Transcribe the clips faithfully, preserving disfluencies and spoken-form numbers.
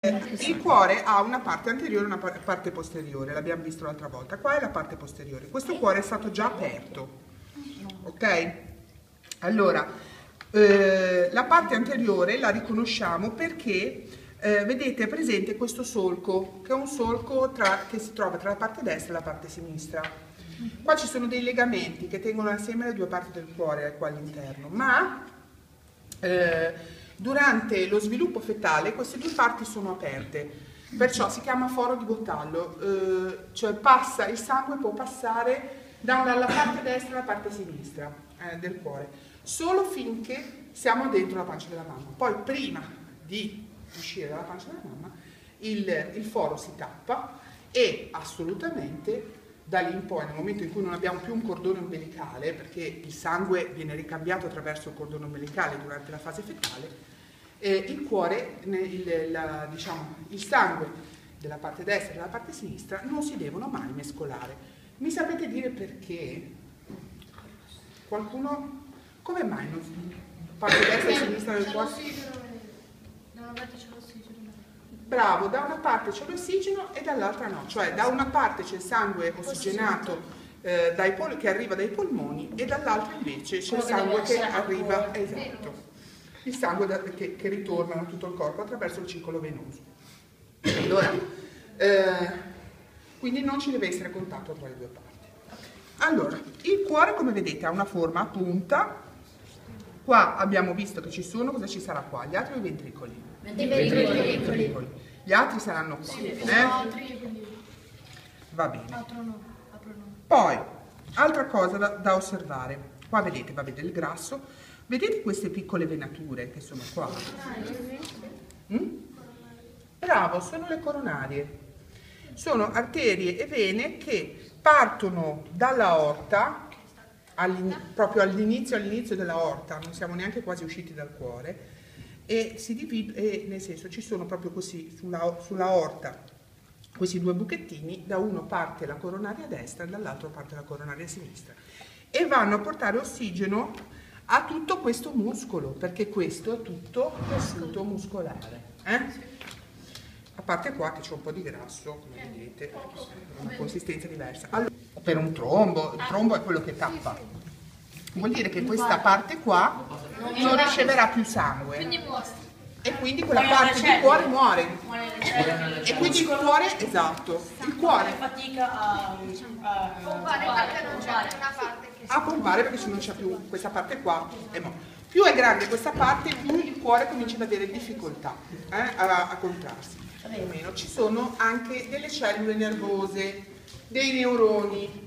Il cuore ha una parte anteriore e una parte posteriore, l'abbiamo visto l'altra volta. Qua è la parte posteriore. Questo cuore è stato già aperto, ok? Allora, eh, la parte anteriore la riconosciamo perché, eh, vedete, è presente questo solco, che è un solco tra, che si trova tra la parte destra e la parte sinistra. Qua ci sono dei legamenti che tengono assieme le due parti del cuore qua all'interno, ma eh, durante lo sviluppo fetale queste due parti sono aperte, perciò si chiama foro di Gottallo, eh, cioè passa, il sangue può passare dalla parte destra alla parte sinistra eh, del cuore, solo finché siamo dentro la pancia della mamma. Poi prima di uscire dalla pancia della mamma il, il foro si tappa e assolutamente da lì in poi, nel momento in cui non abbiamo più un cordone ombelicale, perché il sangue viene ricambiato attraverso il cordone ombelicale durante la fase fetale, eh, il cuore, il, la, diciamo, il sangue della parte destra e della parte sinistra non si devono mai mescolare. Mi sapete dire perché? Qualcuno? Come mai non si... parte destra e sinistra del cuore? Bravo, da una parte c'è l'ossigeno e dall'altra no, cioè da una parte c'è il sangue ossigenato eh, dai pol- che arriva dai polmoni e dall'altra invece c'è il sangue che arriva, esatto, il sangue da, che, che ritorna da tutto il corpo attraverso il circolo venoso. Allora, eh, quindi non ci deve essere contatto tra le due parti. Allora, il cuore come vedete ha una forma a punta. Qua abbiamo visto che ci sono, cosa ci sarà qua? Gli atri o i ventricoli? I ventricoli. Gli altri saranno qua. Eh? Va bene. Poi, altra cosa da, da osservare. Qua vedete, va bene il grasso. Vedete queste piccole venature che sono qua? Mm? Bravo, sono le coronarie. Sono arterie e vene che partono dall'aorta, proprio all'inizio all'inizio della aorta, non siamo neanche quasi usciti dal cuore, e si divide, e nel senso ci sono proprio così sulla, sulla aorta questi due buchettini, da uno parte la coronaria destra e dall'altro parte la coronaria sinistra, e vanno a portare ossigeno a tutto questo muscolo, perché questo è tutto tessuto muscolare, eh? A parte qua che c'è un po' di grasso, come vedete, una consistenza diversa. Allora, per un trombo, il trombo è quello che tappa, vuol dire che questa parte qua non riceverà più sangue e quindi quella parte di cuore muore, e quindi il cuore, esatto, il cuore fatica a pompare perché non c'è una parte che a pompare perché non c'è più questa parte qua. E più è grande questa parte, più il cuore comincia ad avere difficoltà eh, a, a contrarsi. O meno. Ci sono anche delle cellule nervose, dei neuroni,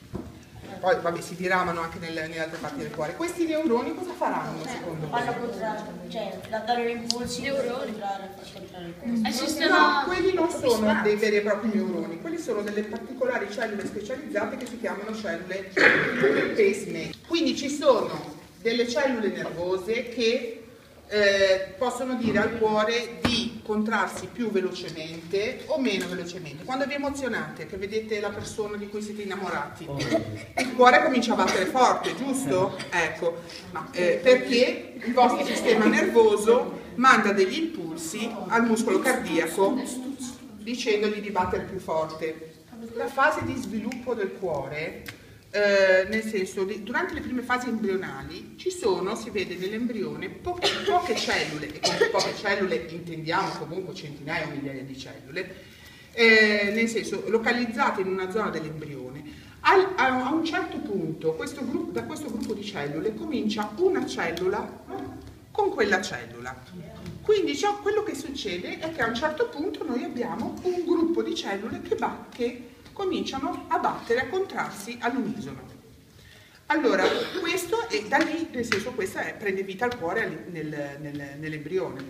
poi vabbè, si diramano anche nelle, nelle altre parti del cuore. Questi neuroni cosa faranno secondo voi? Fanno contrarre, cioè da dare impulsi neuroni per contrarre il cuore. Esistono... No, quelli non sono dei veri e propri neuroni, quelli sono delle particolari cellule specializzate che si chiamano cellule pacemaker. Quindi ci sono delle cellule nervose che Eh, possono dire al cuore di contrarsi più velocemente o meno velocemente. Quando vi emozionate, che vedete la persona di cui siete innamorati, il cuore comincia a battere forte, giusto? Ecco, ma, eh, perché il vostro sistema nervoso manda degli impulsi al muscolo cardiaco dicendogli di battere più forte. La fase di sviluppo del cuore, Eh, nel senso, di, durante le prime fasi embrionali ci sono, si vede nell'embrione, po poche cellule, e con poche cellule intendiamo comunque centinaia o migliaia di cellule, eh, nel senso localizzate in una zona dell'embrione. A, a un certo punto questo gruppo, da questo gruppo di cellule comincia una cellula con quella cellula. Quindi cioè, quello che succede è che a un certo punto noi abbiamo un gruppo di cellule che, che cominciano a battere, a contrarsi all'unisono. Allora, questo è da lì, nel senso, questa è, prende vita al cuore nel, nel, nell'embrione.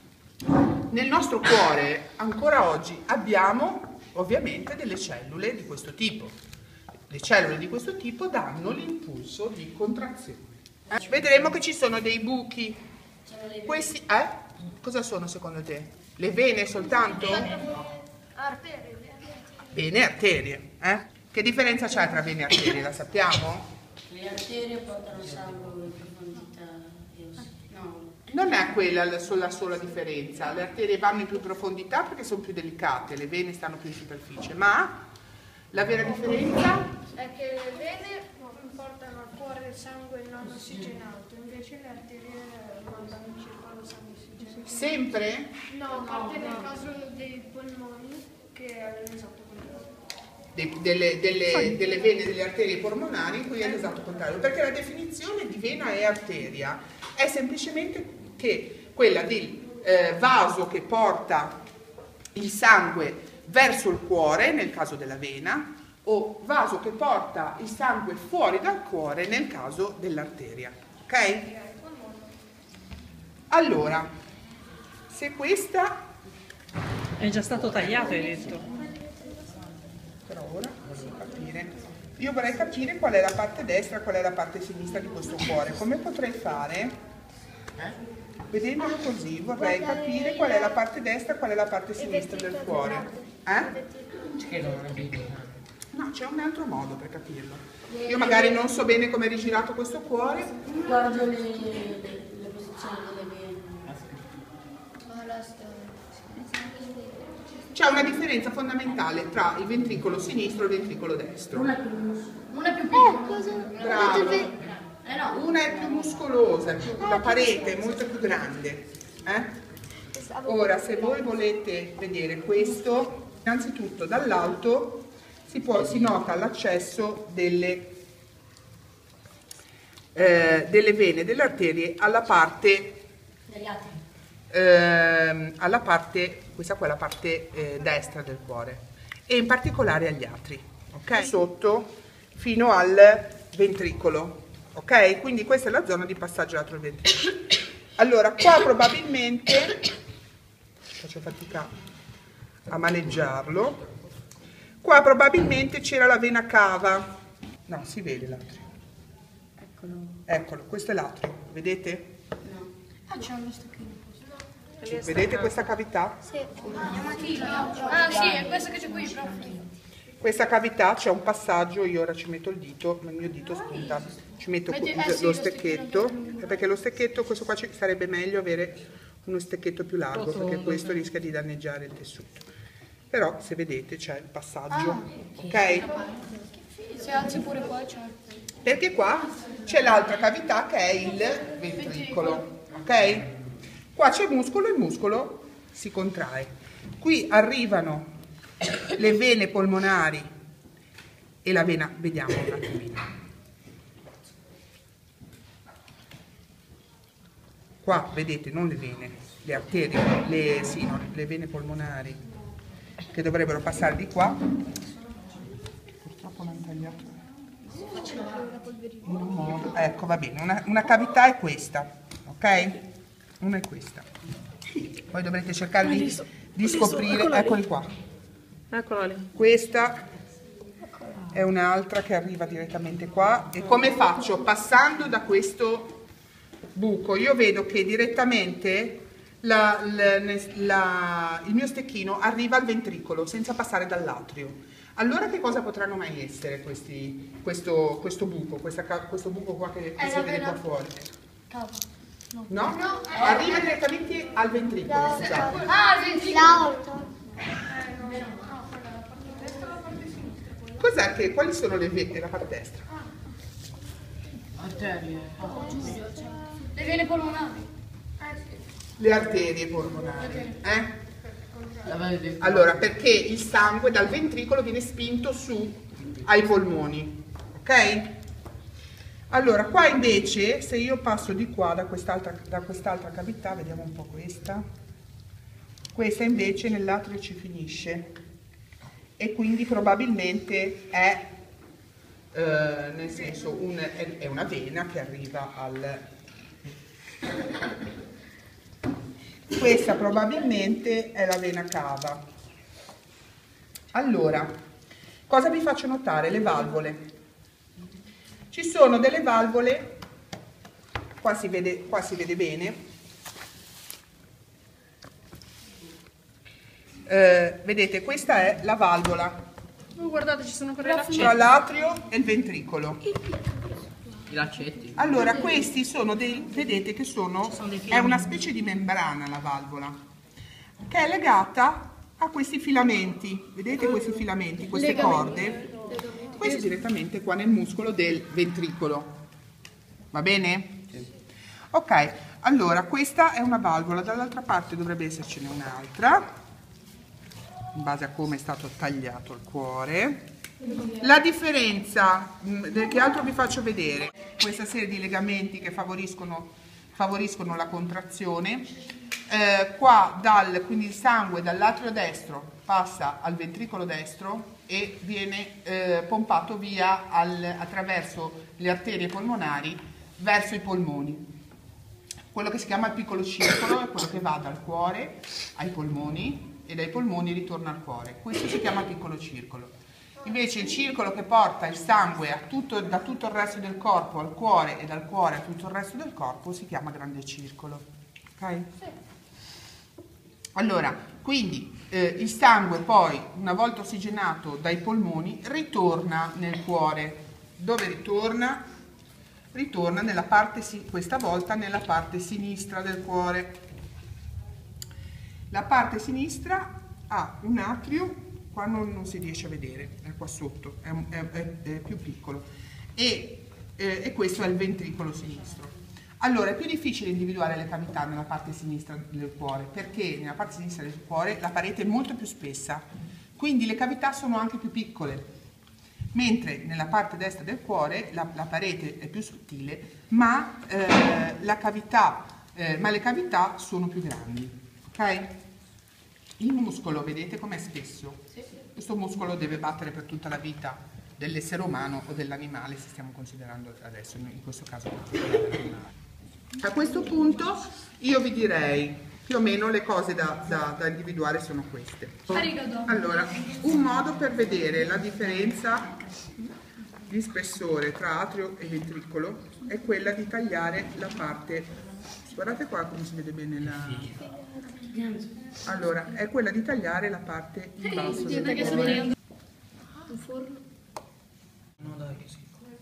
Nel nostro cuore, ancora oggi, abbiamo ovviamente delle cellule di questo tipo. Le cellule di questo tipo danno l'impulso di contrazione. Eh? Vedremo che ci sono dei buchi. Questi, eh? Cosa sono secondo te? Le vene soltanto? arterie. Vene e arterie, eh? Che differenza c'è tra vene e arterie, la sappiamo? Le arterie portano sangue in profondità, no, Non è quella la sola, sola differenza, le arterie vanno in più profondità perché sono più delicate, le vene stanno più in superficie, ma la vera differenza è che le vene portano al cuore il sangue non ossigenato, invece le arterie mandano in circolo sangue ossigenato. sempre No, a parte nel caso dei polmoni, che è l'esatto contrario. de- delle, delle, delle vene e delle arterie polmonari, in cui è l'esatto contrario, perché la definizione di vena e arteria è semplicemente che quella del eh, vaso che porta il sangue verso il cuore, nel caso della vena, o vaso che porta il sangue fuori dal cuore, nel caso dell'arteria. Ok? Allora, se questa... È già stato tagliato, hai detto. Però ora voglio capire. Io vorrei capire qual è la parte destra e qual è la parte sinistra di questo cuore. Come potrei fare? Vedendolo così vorrei capire qual è la parte destra e qual è la parte sinistra del cuore. Eh? No, c'è un altro modo per capirlo. Io magari non so bene come è rigirato questo cuore. Guardo le, le, le posizioni delle vene. C'è una differenza fondamentale tra il ventricolo sinistro e il ventricolo destro. Una è più, una è più piccola. Bravo. Eh no. Una è più muscolosa, è più- la parete è molto più grande. Eh? Ora, se voi volete vedere questo, innanzitutto dall'alto si, può- si nota l'accesso delle, eh, delle vene, delle arterie alla parte, Degli altri. ehm, alla parte, questa qua è la parte eh, destra del cuore, e in particolare agli atri, ok? Sotto fino al ventricolo. Ok? Quindi questa è la zona di passaggio lato del ventricolo. Allora, qua probabilmente, faccio fatica a maneggiarlo, qua probabilmente c'era la vena cava. No, si vede l'atrio. Eccolo. Eccolo, questo è l'atrio, vedete? No. Ah, c'è uno stecchino. Vedete questa cavità? Ah sì, è questo che c'è qui, prof. Questa cavità c'è un passaggio, io ora ci metto il dito, ma il mio dito spunta, ci metto Metti- il- eh sì, lo lo stecchetto, eh, perché lo stecchetto, questo qua ci sarebbe meglio avere uno stecchetto più largo, perché questo rischia di danneggiare il tessuto. Però se vedete c'è il passaggio, ok? Se alzi pure qua c'è. Perché qua c'è l'altra cavità che è il ventricolo, ok? Qua c'è muscolo, il muscolo si contrae. Qui arrivano le vene polmonari e la vena, vediamo un attimino. Qua vedete non le vene, le arterie, le, sì, no, le vene polmonari che dovrebbero passare di qua. Purtroppo l'hanno tagliato in un modo. Ecco, va bene, una, una cavità è questa, ok? Una è questa. Poi dovrete cercare di, di scoprire, eccoli qua. Eccola lì. Questa è un'altra che arriva direttamente qua. E come faccio? Passando da questo buco, io vedo che direttamente la- la- la- il mio stecchino arriva al ventricolo senza passare dall'atrio. Allora che cosa potranno mai essere questi, questo, questo buco, questa ca- questo buco qua che, che si vede qua fuori? Cava. No. No? Arriva direttamente al ventricolo, scusate. Ah, L'auto. Cos'è che, quali sono le vene della parte destra? Arterie. le vene polmonari. Le arterie polmonari. Eh? La vedi? Allora, perché il sangue dal ventricolo viene spinto su ai polmoni, ok? Allora, qua invece, se io passo di qua, da quest'altra da quest'altra cavità, vediamo un po' questa, questa invece nell'atrio ci finisce, e quindi probabilmente è, eh, nel senso, un- è, è una vena che arriva al... Questa probabilmente è la vena cava. Allora, cosa vi faccio notare? Le valvole. Ci sono delle valvole, qua si vede, qua si vede bene, eh, vedete, questa è la valvola Oh, guardate, ci sono quelle là. tra l'atrio e il ventricolo. I laccetti. Allora, questi sono dei, vedete che sono, è una specie di membrana la valvola, che è legata a questi filamenti, vedete questi filamenti, queste corde? Questo è direttamente qua nel muscolo del ventricolo, va bene? Ok, allora questa è una valvola, dall'altra parte dovrebbe essercene un'altra, in base a come è stato tagliato il cuore. La differenza, che altro vi faccio vedere? Questa serie di legamenti che favoriscono, favoriscono la contrazione. Eh, qua dal, quindi il sangue dall'atrio destro passa al ventricolo destro e viene eh, pompato via al, attraverso le arterie polmonari verso i polmoni. Quello che si chiama il piccolo circolo è quello che va dal cuore ai polmoni e dai polmoni ritorna al cuore. Questo si chiama piccolo circolo. Invece il circolo che porta il sangue a tutto, da tutto il resto del corpo al cuore e dal cuore a tutto il resto del corpo si chiama grande circolo. Ok? Allora, quindi eh, il sangue poi, una volta ossigenato dai polmoni, ritorna nel cuore. Dove ritorna? Ritorna nella parte, questa volta nella parte sinistra del cuore. La parte sinistra ha un atrio. Qua non, non si riesce a vedere, è qua sotto, è, è, è, è più piccolo e, eh, e questo è il ventricolo sinistro. Allora è più difficile individuare le cavità nella parte sinistra del cuore perché nella parte sinistra del cuore la parete è molto più spessa, quindi le cavità sono anche più piccole, mentre nella parte destra del cuore la, la parete è più sottile ma, eh, la cavità, eh, ma le cavità sono più grandi. Ok? Il muscolo, vedete com'è spesso? Sì. Questo muscolo deve battere per tutta la vita dell'essere umano o dell'animale, se stiamo considerando adesso, in questo caso l'animale. A questo punto io vi direi, più o meno le cose da, da, da individuare sono queste. Allora, un modo per vedere la differenza di spessore tra atrio e ventricolo è quella di tagliare la parte, guardate qua come si vede bene la... Allora, è quella di tagliare la parte in basso del cuore. Un forno? No, dai, sì.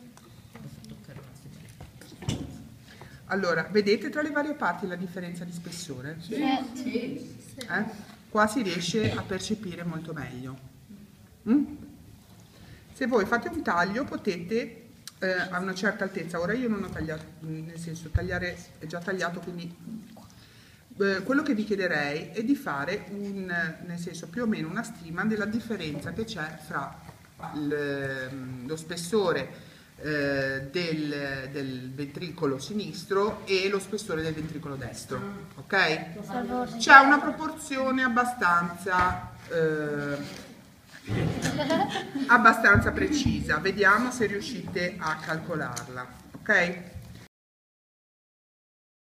Allora, vedete tra le varie parti la differenza di spessore? Sì. Sì. Eh? Qua si riesce a percepire molto meglio. Mm? Se voi fate un taglio potete eh, a una certa altezza, ora io non ho tagliato, nel senso tagliare è già tagliato, quindi eh, quello che vi chiederei è di fare un, nel senso più o meno una stima della differenza che c'è fra il, lo spessore eh, del, del ventricolo sinistro e lo spessore del ventricolo destro, ok? C'è una proporzione abbastanza eh, abbastanza precisa, vediamo se riuscite a calcolarla, ok?